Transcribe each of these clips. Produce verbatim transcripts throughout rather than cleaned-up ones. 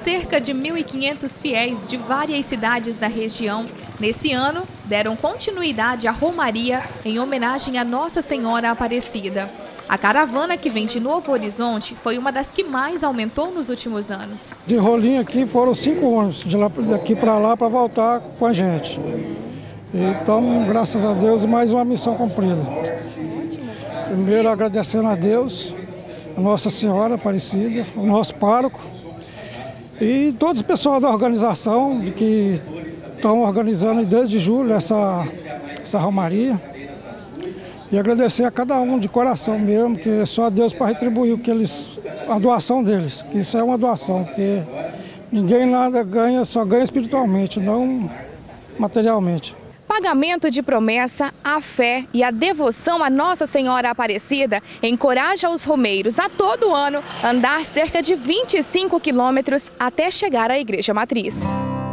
cerca de mil e quinhentos fiéis de várias cidades da região, nesse ano, deram continuidade à romaria em homenagem a Nossa Senhora Aparecida. A caravana que vem de Novo Horizonte foi uma das que mais aumentou nos últimos anos. De rolinho aqui foram cinco ônibus, de lá, daqui para lá para voltar com a gente. Então, graças a Deus, mais uma missão cumprida. Primeiro agradecendo a Deus, a Nossa Senhora Aparecida, o nosso pároco e todos os pessoal da organização de que estão organizando desde julho essa, essa romaria. E agradecer a cada um de coração mesmo, que é só Deus para retribuir o que eles, a doação deles, que isso é uma doação, porque ninguém nada ganha, só ganha espiritualmente, não materialmente. Pagamento de promessa, a fé e a devoção à Nossa Senhora Aparecida encoraja os romeiros a todo ano andar cerca de vinte e cinco quilômetros até chegar à Igreja Matriz.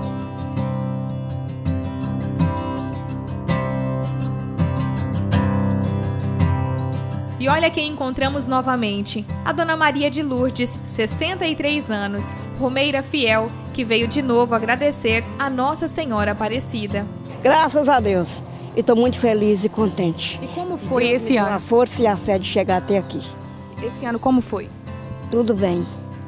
E olha quem encontramos novamente, a Dona Maria de Lourdes, sessenta e três anos, romeira fiel, que veio de novo agradecer a Nossa Senhora Aparecida. Graças a Deus, e estou muito feliz e contente. E como foi esse ano? A força e a fé de chegar até aqui. Esse ano como foi? Tudo bem,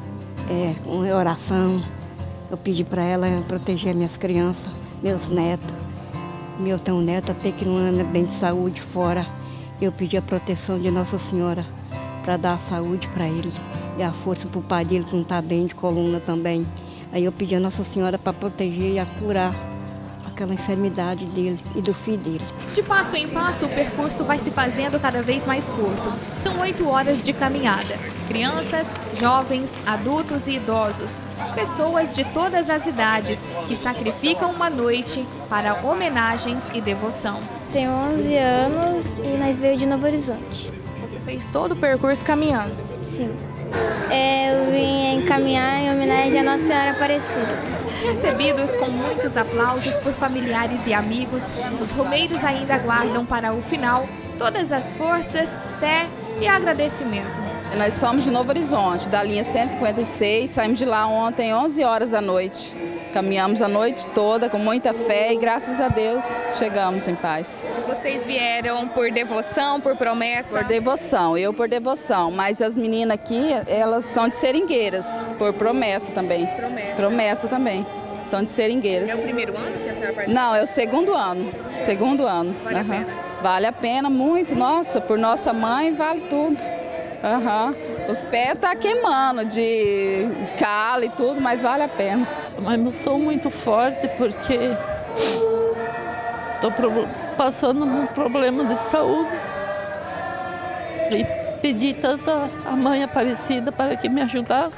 é, com oração, eu pedi para ela proteger minhas crianças, meus netos. Meu tem um neto até que não anda bem de saúde fora. Eu pedi a proteção de Nossa Senhora para dar a saúde para ele e a força para o pai dele que não está bem, de coluna também. Aí eu pedi a Nossa Senhora para proteger e a curar aquela enfermidade dele e do filho dele. De passo em passo, o percurso vai se fazendo cada vez mais curto. São oito horas de caminhada. Crianças, jovens, adultos e idosos. Pessoas de todas as idades que sacrificam uma noite para homenagens e devoção. Tenho onze anos e nós veio de Novo Horizonte. Você fez todo o percurso caminhando? Sim. É, eu vim caminhar em homenagem à Nossa Senhora Aparecida. Recebidos com muitos aplausos por familiares e amigos, os romeiros ainda aguardam para o final todas as forças, fé e agradecimento. Nós somos de Novo Horizonte, da linha cento e cinquenta e seis, saímos de lá ontem, onze horas da noite. Caminhamos a noite toda com muita fé e, graças a Deus, chegamos em paz. Vocês vieram por devoção, por promessa? Por devoção, eu por devoção, mas as meninas aqui, elas são de seringueiras, por promessa também. Promessa. Promessa também, são de seringueiras. É o primeiro ano que a senhora participa? Não, é o segundo ano, segundo ano. Vale uhum. a pena? Vale a pena muito, nossa, por nossa mãe vale tudo. Uhum. Os pés tá queimando de calo e tudo, mas vale a pena. Uma emoção muito forte porque estou passando um problema de saúde e pedi tanto a Mãe Aparecida para que me ajudasse.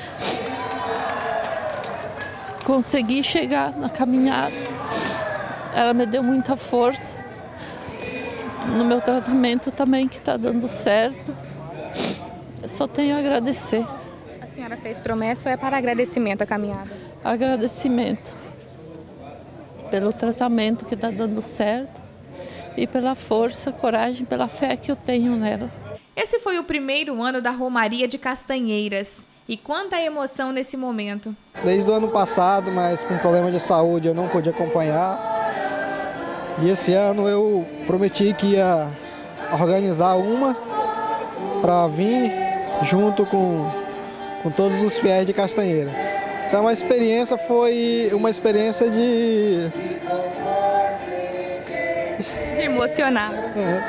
Consegui chegar na caminhada, ela me deu muita força no meu tratamento também, que está dando certo. Eu só tenho a agradecer. A senhora fez promessa ou é para agradecimento a caminhada? Agradecimento pelo tratamento que está dando certo e pela força, coragem, pela fé que eu tenho nela. Esse foi o primeiro ano da Romaria de Castanheiras. E quanta emoção nesse momento. Desde o ano passado, mas com problema de saúde eu não pude acompanhar. E esse ano eu prometi que ia organizar uma para vir junto com, com todos os fiéis de Castanheira. Então a experiência foi uma experiência de... De emocionar. É.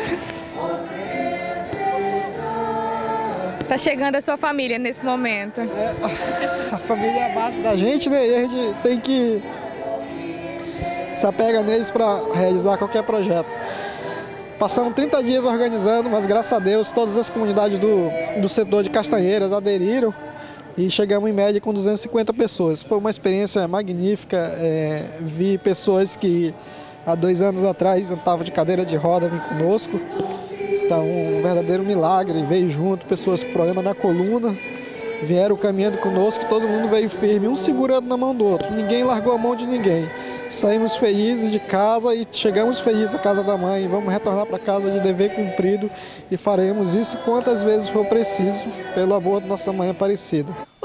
Tá chegando a sua família nesse momento. É, a família é a base da gente, né? E a gente tem que se apega neles para realizar qualquer projeto. Passamos trinta dias organizando, mas graças a Deus todas as comunidades do, do setor de Castanheiras aderiram e chegamos em média com duzentas e cinquenta pessoas. Foi uma experiência magnífica, é, vi pessoas que há dois anos atrás estavam de cadeira de roda vim conosco. Então, um verdadeiro milagre, veio junto, pessoas com problema na coluna, vieram caminhando conosco, todo mundo veio firme, um segurando na mão do outro, ninguém largou a mão de ninguém. Saímos felizes de casa e chegamos felizes à casa da mãe, vamos retornar para casa de dever cumprido e faremos isso quantas vezes for preciso, pelo amor da nossa mãe Aparecida.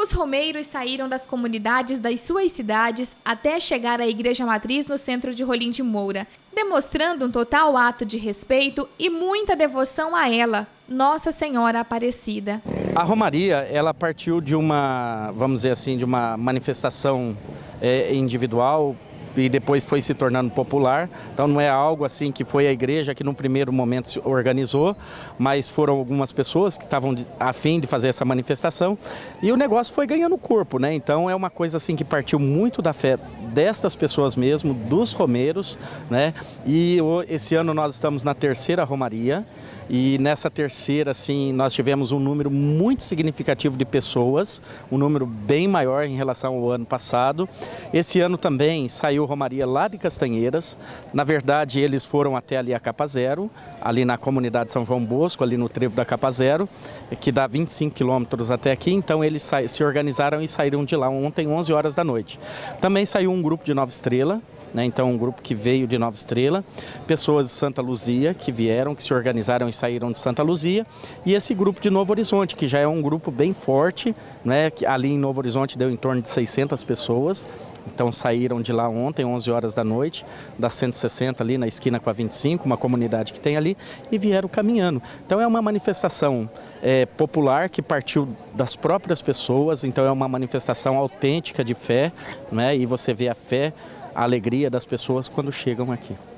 Os romeiros saíram das comunidades das suas cidades até chegar à Igreja Matriz no centro de Rolim de Moura, demonstrando um total ato de respeito e muita devoção a ela, Nossa Senhora Aparecida. A Romaria, ela partiu de uma, vamos dizer assim, de uma manifestação é, individual, e depois foi se tornando popular. Então não é algo assim que foi a igreja que no primeiro momento se organizou, mas foram algumas pessoas que estavam a fim de fazer essa manifestação e o negócio foi ganhando corpo, né? Então é uma coisa assim que partiu muito da fé destas pessoas mesmo, dos romeiros, né? E esse ano nós estamos na terceira Romaria. E nessa terceira, assim, nós tivemos um número muito significativo de pessoas, um número bem maior em relação ao ano passado. Esse ano também saiu Romaria lá de Castanheiras. Na verdade, eles foram até ali a Capa Zero, ali na comunidade São João Bosco, ali no trevo da Capa Zero, que dá vinte e cinco quilômetros até aqui. Então eles se organizaram e saíram de lá ontem, onze horas da noite. Também saiu um grupo de Nova Estrela. Né? Então, um grupo que veio de Nova Estrela, pessoas de Santa Luzia que vieram, que se organizaram e saíram de Santa Luzia, e esse grupo de Novo Horizonte, que já é um grupo bem forte, né? Que ali em Novo Horizonte deu em torno de seiscentas pessoas, então saíram de lá ontem, onze horas da noite, da cento e sessenta ali na esquina com a vinte e cinco, uma comunidade que tem ali, e vieram caminhando. Então é uma manifestação é, popular que partiu das próprias pessoas, então é uma manifestação autêntica de fé, né? E você vê a fé, a alegria das pessoas quando chegam aqui.